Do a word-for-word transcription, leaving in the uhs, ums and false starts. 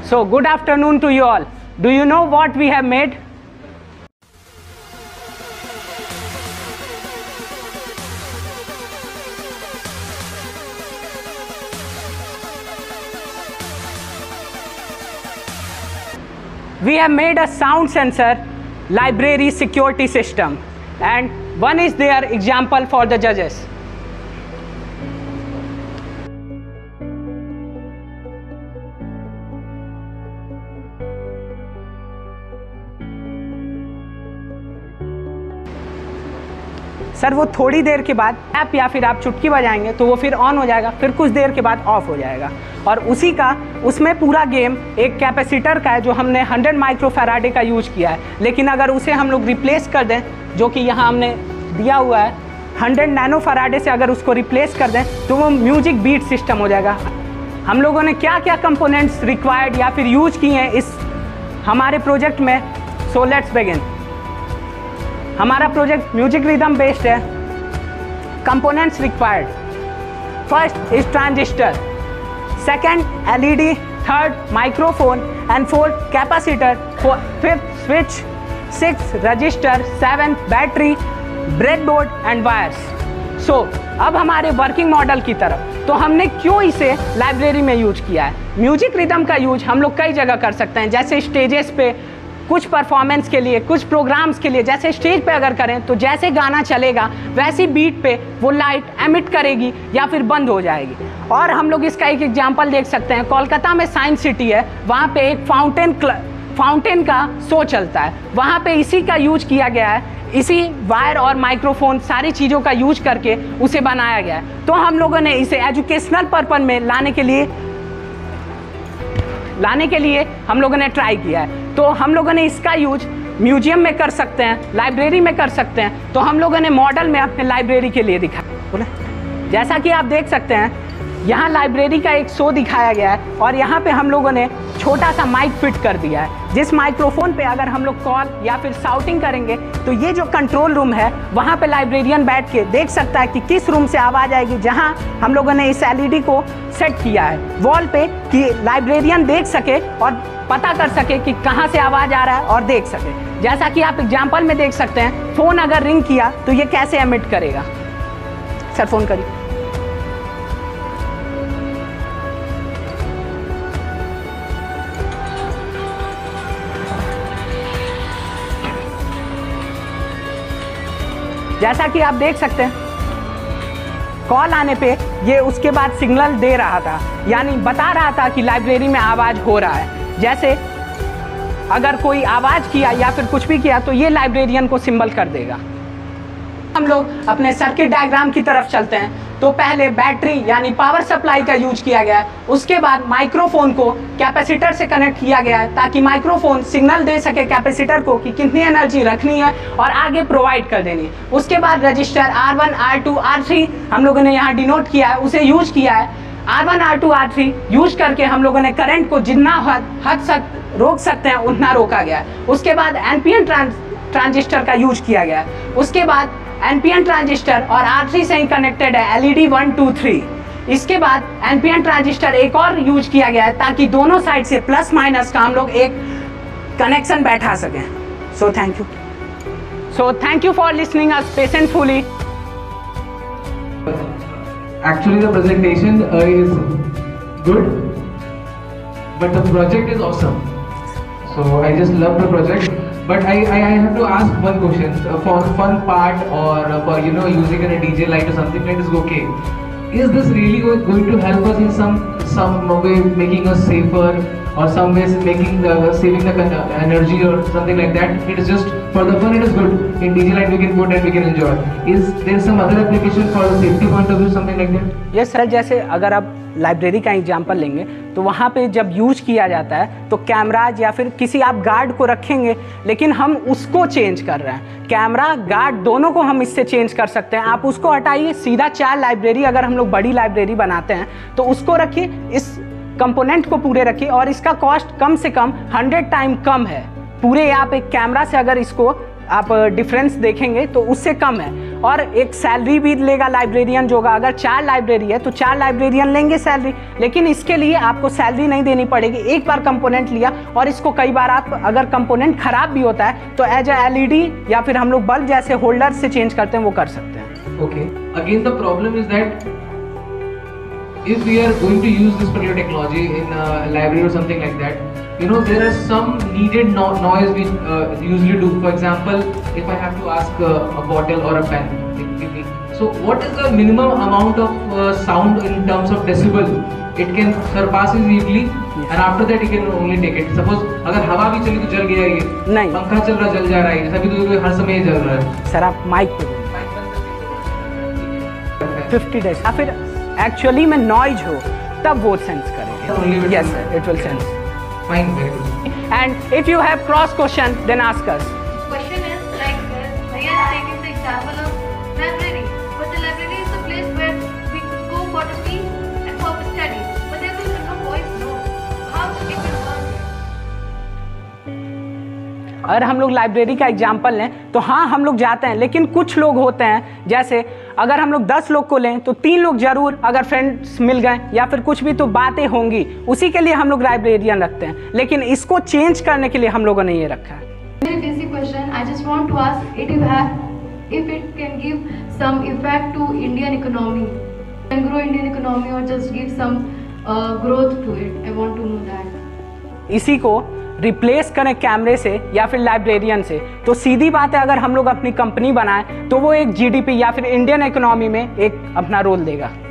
So good afternoon to you all. Do you know what we have made? We have made a sound sensor library security system, and one is their example for the judges. Sir वो थोड़ी देर के बाद app या फिर आप चुटकी बजाएंगे तो वो फिर ऑन हो जाएगा, फिर कुछ देर के बाद ऑफ हो जाएगा। और उसी का उसमें पूरा गेम एक कैपेसिटर का है जो हमने हंड्रेड माइक्रोफैराडे का यूज किया है। लेकिन अगर उसे हम लोग रिप्लेस कर दें, जो कि यहाँ हमने दिया हुआ है हंड्रेड नैनो फैराडे से, अगर उसको रिप्लेस कर दें तो वो म्यूजिक बीट सिस्टम हो जाएगा। हम लोगों ने क्या क्या कंपोनेंट्स रिक्वायर्ड या फिर यूज किए हैं इस हमारे प्रोजेक्ट में, सो लेट्स बिगिन। हमारा प्रोजेक्ट म्यूजिक रिदम बेस्ड है। Components required, first is transistor, second LED, third microphone and fourth capacitor, fifth switch, six resistor, seven battery, breadboard and wires. So अब हमारे working model की तरफ, तो हमने क्यों इसे लाइब्रेरी में यूज किया है। म्यूजिक रिदम का यूज हम लोग कई जगह कर सकते हैं, जैसे स्टेजेस पे कुछ परफॉर्मेंस के लिए, कुछ प्रोग्राम्स के लिए। जैसे स्टेज पे अगर करें तो जैसे गाना चलेगा वैसी बीट पे वो लाइट एमिट करेगी या फिर बंद हो जाएगी। और हम लोग इसका एक एग्जांपल देख सकते हैं, कोलकाता में साइंस सिटी है, वहाँ पे एक फाउंटेन फाउंटेन का शो चलता है, वहाँ पे इसी का यूज किया गया है। इसी वायर और माइक्रोफोन सारी चीज़ों का यूज करके उसे बनाया गया है। तो हम लोगों ने इसे एजुकेशनल पर्पज में लाने के लिए लाने के लिए हम लोगों ने ट्राई किया है। तो हम लोगों ने इसका यूज म्यूजियम में कर सकते हैं, लाइब्रेरी में कर सकते हैं। तो हम लोगों ने मॉडल में अपने लाइब्रेरी के लिए दिखाया। बोले जैसा कि आप देख सकते हैं, यहाँ लाइब्रेरी का एक शो दिखाया गया है और यहाँ पे हम लोगों ने छोटा सा माइक फिट कर दिया है, जिस माइक्रोफोन पे अगर हम लोग कॉल या फिर शाउटिंग करेंगे तो ये जो कंट्रोल रूम है वहाँ पे लाइब्रेरियन बैठ के देख सकता है कि किस रूम से आवाज़ आएगी। जहाँ हम लोगों ने इस एलईडी को सेट किया है वॉल पे कि लाइब्रेरियन देख सके और पता कर सके कि कहाँ से आवाज़ आ रहा है और देख सके। जैसा कि आप एग्जाम्पल में देख सकते हैं, फ़ोन अगर रिंग किया तो ये कैसे एमिट करेगा। सर फ़ोन करिए। जैसा कि आप देख सकते हैं, कॉल आने पे ये उसके बाद सिग्नल दे रहा था, यानी बता रहा था कि लाइब्रेरी में आवाज़ हो रहा है। जैसे अगर कोई आवाज़ किया या फिर कुछ भी किया तो ये लाइब्रेरियन को सिंबल कर देगा। हम लोग अपने सर्किट डायग्राम की तरफ चलते हैं। तो पहले बैटरी यानी पावर सप्लाई का यूज किया गया है, उसके बाद माइक्रोफोन को कैपेसिटर से कनेक्ट किया गया है ताकि माइक्रोफोन सिग्नल दे सके कैपेसिटर को कि कितनी एनर्जी रखनी है और आगे प्रोवाइड कर देनी है। उसके बाद resistor R one, R two, R three हम लोगों ने यहाँ डिनोट किया है, उसे यूज किया है। R one, R two, R three use करके हम लोगों ने करंट को जितना हद हद तक रोक सकते हैं उतना रोका गया है। उसके बाद एनपीएन ट्रांजिस्टर का यूज किया गया है। उसके बाद एनपीएन ट्रांजिस्टर और आर थ्री से ही कनेक्टेड है एलईडी वन, टू, थ्री। इसके बाद एनपीएन ट्रांजिस्टर एक और यूज किया गया है ताकि दोनों साइड से प्लस माइनस का हम लोग एक कनेक्शन बैठा सकें। So thank you so thank you for listening us patientfully. Actually the presentation uh, is good, but the project is awesome. So I just love the project. But I, I, I have to ask one question. Uh, for fun part or uh, for you know using in a D J light or something, that is okay. Is this really go- going to help us in some some way, making us safer, or some ways making the saving the con- uh, energy or something like that? It is just for the fun. It is good. In D J light we can put and we can enjoy. Is there some other application for the safety point of view, something like that? Yes sir, जैसे अगर आप library का example लेंगे तो वहाँ पे जब use किया जाता है तो कैमराज या फिर किसी आप गार्ड को रखेंगे, लेकिन हम उसको चेंज कर रहे हैं। कैमरा गार्ड दोनों को हम इससे चेंज कर सकते हैं। आप उसको हटाइए, सीधा चार लाइब्रेरी अगर हम लोग बड़ी लाइब्रेरी बनाते हैं तो उसको रखिए, इस कंपोनेंट को पूरे रखिए और इसका कॉस्ट कम से कम हंड्रेड टाइम कम है। पूरे आप एक कैमरा से अगर इसको आप डिफरेंस देखेंगे तो उससे कम है। और एक सैलरी भी लेगा लाइब्रेरियन जो होगा। अगर चार लाइब्रेरी है तो चार लाइब्रेरियन लेंगे सैलरी, लेकिन इसके लिए आपको सैलरी नहीं देनी पड़ेगी। एक बार कंपोनेंट लिया और इसको कई बार आप, अगर कंपोनेंट खराब भी होता है तो एज ए एलईडी या फिर हम लोग बल्ब जैसे होल्डर से चेंज करते हैं, वो कर सकते हैं। Okay, again the problem is that if we are going to use this particular technology in a library or something like that, you know, there are some needed no noise we uh, usually do. For example, if I have to ask uh, a bottle or a pen, give me. So what is the minimum amount of uh, sound in terms of decibel it can surpass easily, yes. And after that you can only take it. Suppose अगर हवा भी चली तो जल गया ये, नहीं, पंखा चल रहा जल जा रहा है, जैसा भी तो हर समय जल रहा है। सर आप माइक पे फिफ्टी डेज या फिर एक्चुअली में नॉइज हो तब वो सेंस करेंगे। Yes sir, it will sense. Fine, very good. And if you have cross question then ask us. Question is like this: Bhaiya is taking the example of library, but the library is the place where we go for the peace and for the study. But there will be no voice, no. How it will work? अगर हम लोग library का example लें तो हाँ हम लोग जाते हैं, लेकिन कुछ लोग होते हैं, जैसे अगर हम लोग दस लोग को लें तो तीन लोग जरूर अगर फ्रेंड्स मिल गए या फिर कुछ भी तो बातें होंगी, उसी के लिए हम लोग लाइब्रेरियन रखते हैं। लेकिन इसको चेंज करने के लिए हम लोगों ने ये रखा है। Very basic question. I just want to ask it if have, if it can give some effect to Indian economy, can grow Indian economy or just give some uh, growth to it. I want to know that. इसी को replace करें कैमरे से या फिर librarian से, तो सीधी बात है, अगर हम लोग अपनी कंपनी बनाएं तो वो एक जीडीपी या फिर इंडियन इकोनॉमी में एक अपना रोल देगा।